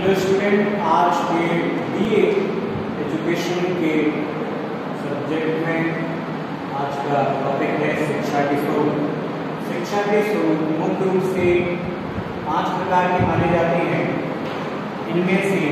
Hello student, आज के BA education के सब्जेक्ट में आज का टॉपिक है शिक्षा के स्वरूप। शिक्षा के स्वरूप मुख्य रूप से 5 प्रकार के माने जाते हैं। इनमें से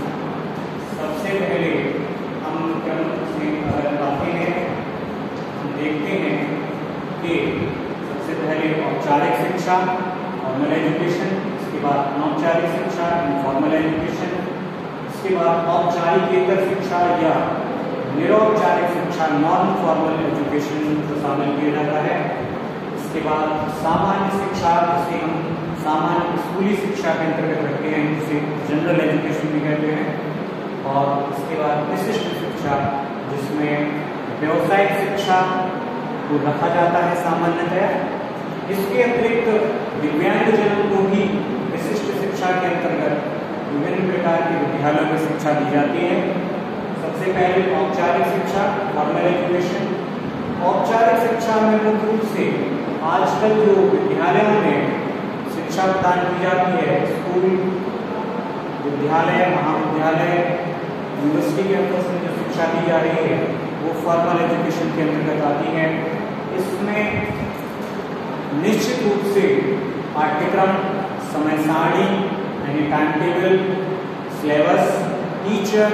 सबसे पहले हम क्रम से अगर आते हैं, हम देखते हैं कि सबसे पहले औपचारिक शिक्षा फॉर्मल एजुकेशन, इसके बाद अनौपचारिक शिक्षा इनफॉर्मल एजुकेशन, इसके बाद औपचारिकेतर शिक्षा या निरौपचारिक शिक्षा नॉन फॉर्मल एजुकेशन को शामिल किया जाता है। इसके बाद सामान्य शिक्षा, जिसे हम सामान्य स्कूली शिक्षा के अंतर्गत रखते हैं, जिसे जनरल एजुकेशन भी कहते हैं। और इसके बाद विशिष्ट शिक्षा, जिसमें व्यावसायिक शिक्षा को रखा जाता है सामान्यतया। इसके अतिरिक्त दिव्यांगजनों को भी विशिष्ट शिक्षा के अंतर्गत विभिन्न प्रकार के विद्यालयों में शिक्षा दी जाती है। सबसे पहले औपचारिक शिक्षा फॉर्मल एजुकेशन। औपचारिक शिक्षा में मुख्य रूप से आजकल जो विद्यालयों में शिक्षा प्रदान की जाती है, स्कूल, विद्यालय, महाविद्यालय, यूनिवर्सिटी कैंपस में जो शिक्षा दी जा रही है वो फॉर्मल एजुकेशन के अंतर्गत आती है। इसमें निश्चित रूप से पाठ्यक्रम, समय सारणी यानी time table, syllabus, teacher,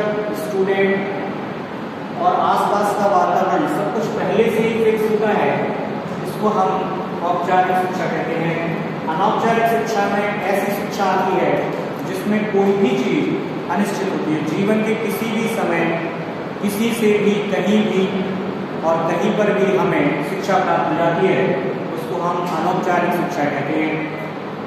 student और आसपास का वातावरण सब कुछ पहले से ही फिक्स होता है। इसको हम औपचारिक शिक्षा कहते हैं। अनौपचारिक शिक्षा में ऐसी शिक्षा आती है जिसमें कोई भी चीज अनिश्चित होती है। जीवन के किसी भी समय, किसी से भी, कहीं भी और कहीं पर भी हमें शिक्षा प्राप्त हो जाती है, उसको हम अनौपचारिक शिक्षा कहते हैं।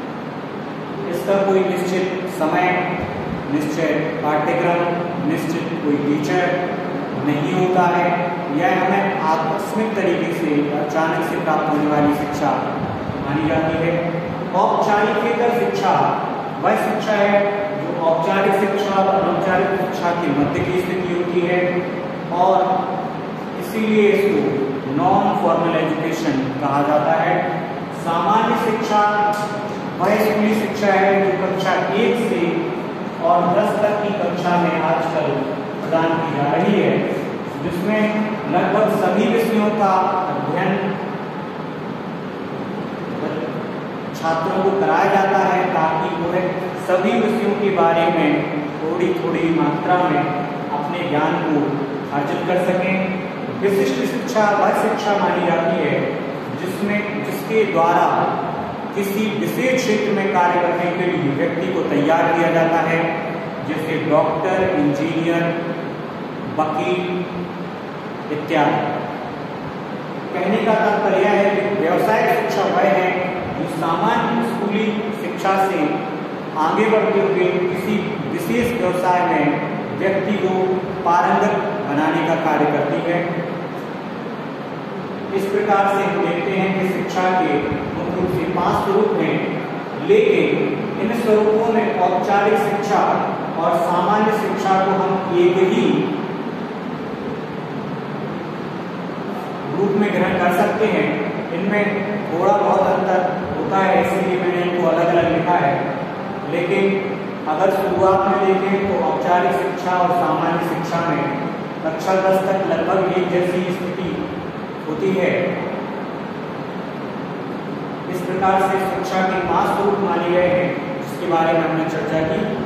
इसका कोई निश्चित समय, निश्चित पाठ्यक्रम, निश्चित कोई टीचर नहीं होता है। यह हमें आकस्मिक तरीके से अचानक से प्राप्त होने वाली शिक्षा मानी जाती है। औपचारिकेतर शिक्षा वह शिक्षा है जो औपचारिक शिक्षा और अनौपचारिक शिक्षा के मध्य की स्थिति होती है और इसीलिए इसको नॉन फॉर्मल एजुकेशन कहा जाता है। सामान्य शिक्षा वह स्कूली शिक्षा है जो कक्षा 1 से और 10 तक की कक्षा में आजकल प्रदान की जा रही है, जिसमें लगभग सभी विषयों का अध्ययन छात्रों को कराया जाता है ताकि वह सभी विषयों के बारे में थोड़ी थोड़ी मात्रा में अपने ज्ञान को अर्जित कर सकें। विशिष्ट शिक्षा वह शिक्षा मानी जाती है जिसके द्वारा किसी विशेष क्षेत्र में कार्य करने के लिए व्यक्ति को तैयार किया जाता है, जैसे डॉक्टर, इंजीनियर, वकील इत्यादि। कहने का तात्पर्य है कि व्यावसायिक शिक्षा वह है जो सामान्य स्कूली शिक्षा से आगे बढ़ते हुए किसी विशेष व्यवसाय में व्यक्ति को पारंगत बनाने का कार्य करती है। इस प्रकार से हम देखते हैं कि शिक्षा के मुख्य रूप से 5 स्वरूप हैं, लेकिन इन स्वरूपों में औपचारिक शिक्षा और सामान्य शिक्षा को हम एक ही रूप में ग्रहण कर सकते हैं। इनमें थोड़ा बहुत अंतर होता है, इसलिए मैंने इनको अलग अलग लिखा है। लेकिन अगर शुरुआत में देखें तो औपचारिक शिक्षा और सामान्य शिक्षा में कक्षा 10 तक लगभग एक जैसी स्थिति होती है। इस प्रकार से शिक्षा के 5 स्वरूप माने गए हैं, जिसके बारे में हमने चर्चा की।